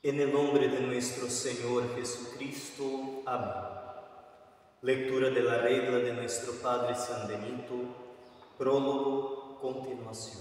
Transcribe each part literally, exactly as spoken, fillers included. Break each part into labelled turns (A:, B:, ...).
A: En el nombre de nuestro Señor Jesucristo. Amén. Lectura de la regla de nuestro Padre San Benito, prólogo, continuación.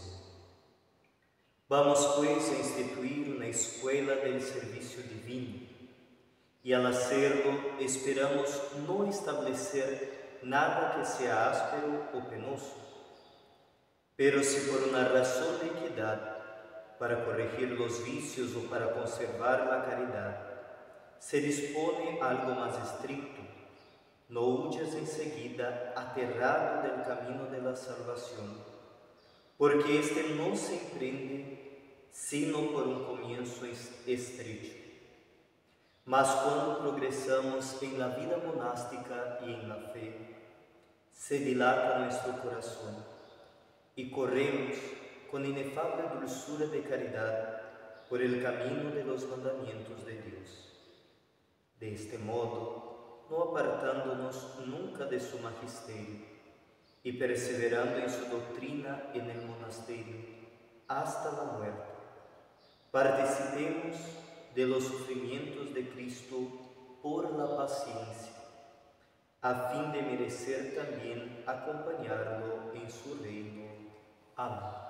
A: Vamos pues a instituir una escuela del servicio divino, y al hacerlo esperamos no establecer nada que sea áspero o penoso, pero si por una razón de equidad, para corregir los vicios o para conservar la caridad, se dispone algo más estricto, no huyas enseguida aterrado del camino de la salvación, porque éste no se emprende sino por un comienzo estrecho. Mas cuando progresamos en la vida monástica y en la fe, se dilata nuestro corazón y corremos con inefable dulzura de caridad por el camino de los mandamientos de Dios. De este modo, no apartándonos nunca de su magisterio y perseverando en su doctrina en el monasterio hasta la muerte, participemos de los sufrimientos de Cristo por la paciencia, a fin de merecer también acompañarlo en su reino. Amén.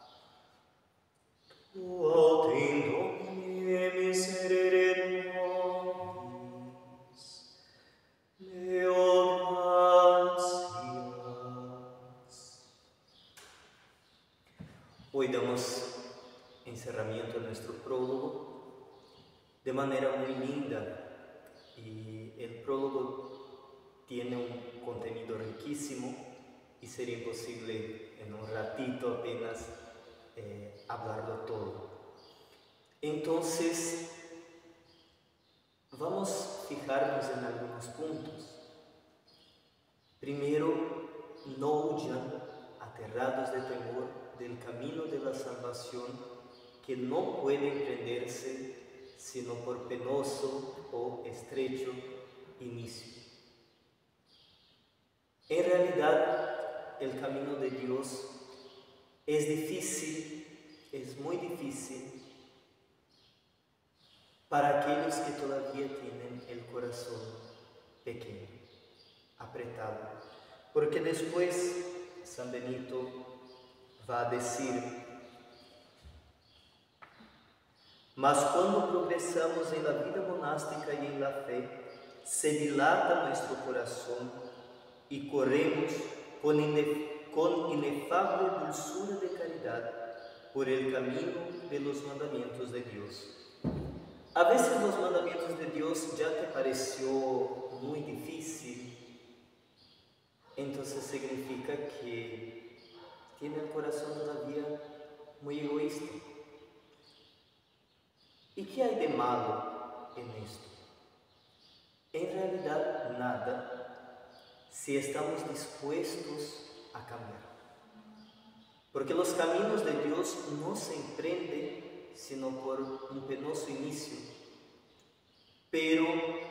A: Tu autem Domine miserere nobis, Deo gracias. Hoy damos encerramiento a nuestro prólogo de manera muy linda, y el prólogo tiene un contenido riquísimo y sería imposible en un ratito apenas eh, hablarlo todo. Entonces, vamos a fijarnos en algunos puntos. Primero, no huyan aterrados de temor del camino de la salvación, que no puede emprenderse sino por penoso o estrecho inicio. En realidad, el camino de Dios es difícil, es muy difícil para aquellos que todavía tienen el corazón pequeño, apretado. Porque después San Benito va a decir: mas cuando progresamos en la vida monástica y en la fe, se dilata nuestro corazón y corremos con, inef con inefable dulzura de caridad por el camino de los mandamientos de Dios. A veces los mandamientos de Dios ya te pareció muy difícil, entonces significa que tiene el corazón todavía muy egoísta. ¿Y qué hay de malo en esto? En realidad nada, si estamos dispuestos a cambiar. Porque los caminos de Dios no se emprenden sino por un penoso inicio. Pero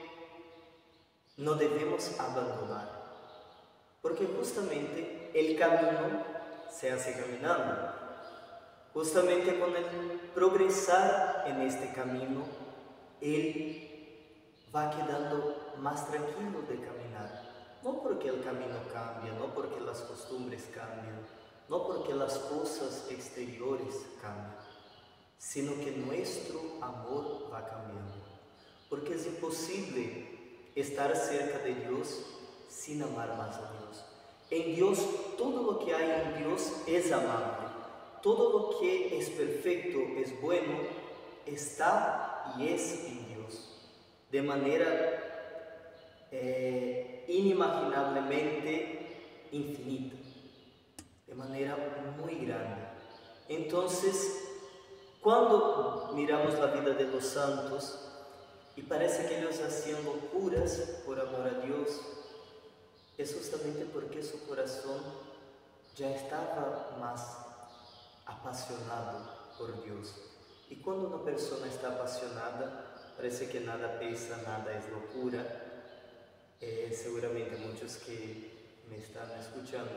A: no debemos abandonar, porque justamente el camino se hace caminando. Justamente con el progresar en este camino, él va quedando más tranquilo de caminar. No porque el camino cambia, no porque las costumbres cambian, no porque las cosas exteriores cambian, sino que nuestro amor va cambiando. Porque es imposible estar cerca de Dios sin amar más a Dios. En Dios, todo lo que hay en Dios es amable. Todo lo que es perfecto, es bueno, está y es en Dios, de manera eh, inimaginablemente infinita, de manera muy grande. Entonces, cuando miramos la vida de los santos y parece que ellos hacían locuras por amor a Dios, es justamente porque su corazón ya estaba más apasionado por Dios. Y cuando una persona está apasionada, parece que nada pesa, nada es locura. Eh, seguramente muchos que me están escuchando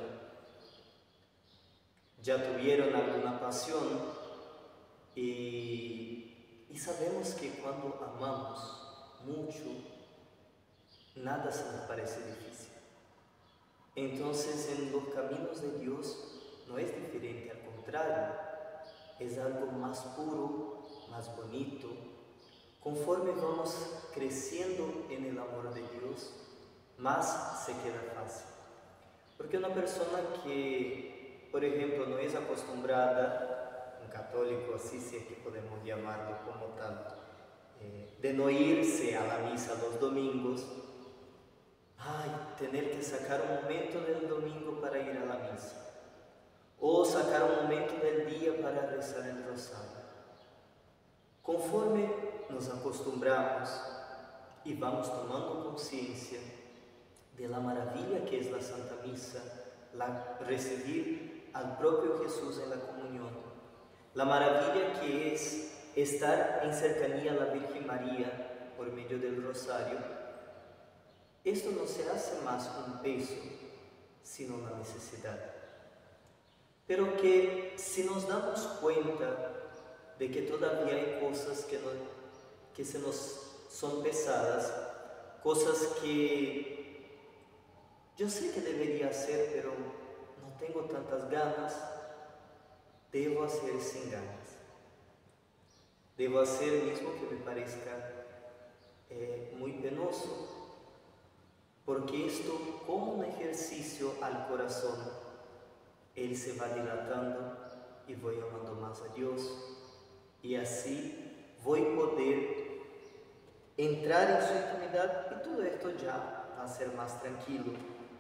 A: ya tuvieron alguna pasión y Y sabemos que cuando amamos mucho, nada se nos parece difícil. Entonces, en los caminos de Dios no es diferente, al contrario, es algo más puro, más bonito. Conforme vamos creciendo en el amor de Dios, más se queda fácil. Porque una persona que, por ejemplo, no es acostumbrada, un católico así, si es que podemos llamarlo como tal, eh, de no irse a la misa los domingos, ay, tener que sacar un momento del domingo para ir a la misa, o sacar un momento del día para rezar el rosario. Conforme nos acostumbramos y vamos tomando conciencia de la maravilla que es la Santa Misa, la, recibir al propio Jesús en la comunión, la maravilla que es estar en cercanía a la Virgen María por medio del rosario, esto no se hace más un peso, sino una necesidad. Pero que si nos damos cuenta de que todavía hay cosas que, no, que se nos son pesadas, cosas que yo sé que debería hacer, pero no tengo tantas ganas, debo hacer sin ganas. Debo hacer mismo que me parezca eh, muy penoso, porque esto, como un ejercicio al corazón, él se va dilatando y voy amando más a Dios, y así voy a poder entrar en su intimidad, y todo esto ya va a ser más tranquilo.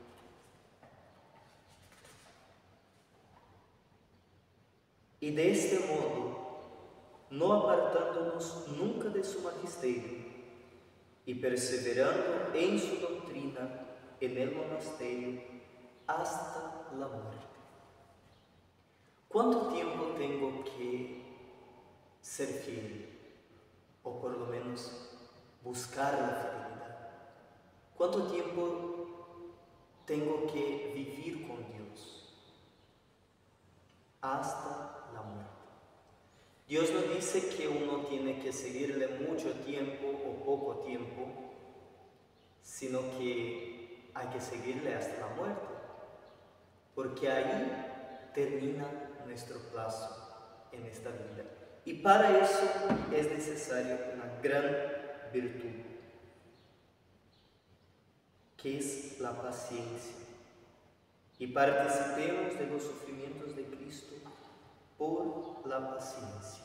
A: Y de este modo, no apartándonos nunca de su magisterio y perseverando en su doctrina en el monasterio hasta la muerte. ¿Cuánto tiempo tengo que ser fiel? O por lo menos buscar la fidelidad. ¿Cuánto tiempo tengo que vivir con Dios? Hasta la muerte. Dios no dice que uno tiene que seguirle mucho tiempo o poco tiempo, sino que hay que seguirle hasta la muerte, porque ahí termina nuestro plazo en esta vida. Y para eso es necesario una gran virtud, que es la paciencia. Y participemos de los sufrimientos de Cristo por la paciencia.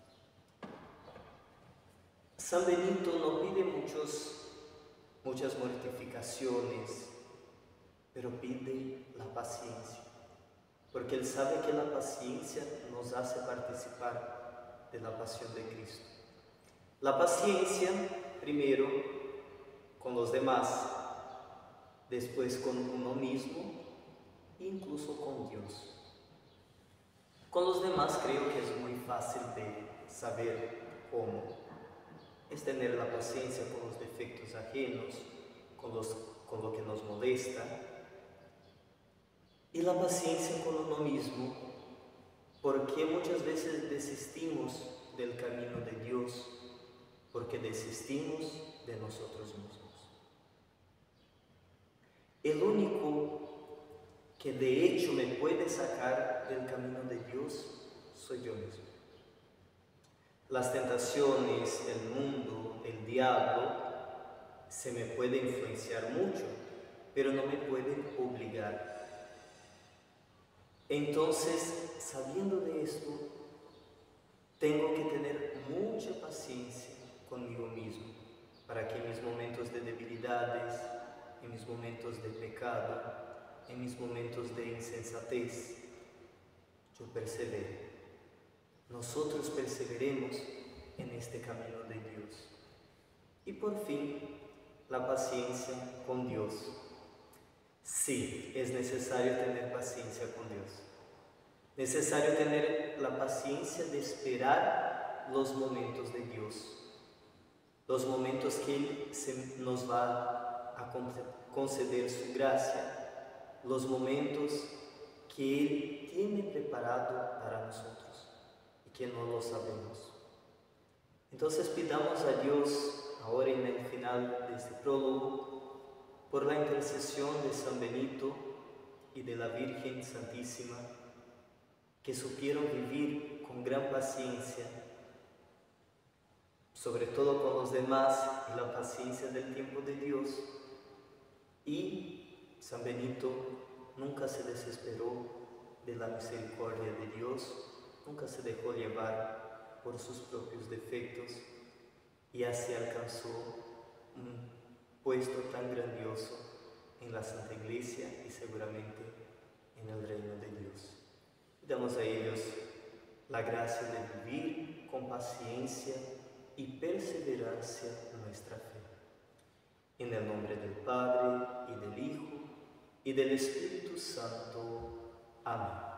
A: San Benito no pide muchos, muchas mortificaciones, pero pide la paciencia, porque él sabe que la paciencia nos hace participar de la pasión de Cristo. La paciencia, primero, con los demás, después con uno mismo, incluso con Dios. Con los demás creo que es muy fácil de saber cómo. Es tener la paciencia con los defectos ajenos, con, los, con lo que nos molesta. Y la paciencia con uno mismo, porque muchas veces desistimos del camino de Dios, porque desistimos de nosotros mismos. El único que de hecho me puede sacar del camino de Dios soy yo mismo. Las tentaciones, el mundo, el diablo, se me puede influenciar mucho, pero no me pueden obligar. Entonces, sabiendo de esto, tengo que tener mucha paciencia conmigo mismo, para que en mis momentos de debilidades, en mis momentos de pecado, en mis momentos de insensatez, yo persevero. Nosotros perseveremos en este camino de Dios. Y por fin, la paciencia con Dios. Sí, es necesario tener paciencia con Dios. Necesario tener la paciencia de esperar los momentos de Dios. Los momentos que Él se nos va a conceder su gracia. Los momentos que Él tiene preparado para nosotros y que no lo sabemos. Entonces pidamos a Dios, ahora en el final de este prólogo, por la intercesión de San Benito y de la Virgen Santísima, que supieron vivir con gran paciencia, sobre todo con los demás, y la paciencia del tiempo de Dios. Y San Benito nunca se desesperó de la misericordia de Dios, nunca se dejó llevar por sus propios defectos, y así alcanzó un puesto tan grandioso en la Santa Iglesia y seguramente en el reino de Dios. Damos a ellos la gracia de vivir con paciencia y perseverancia nuestra fe. En el nombre del Padre, y del Hijo, y del Espíritu Santo. Amén.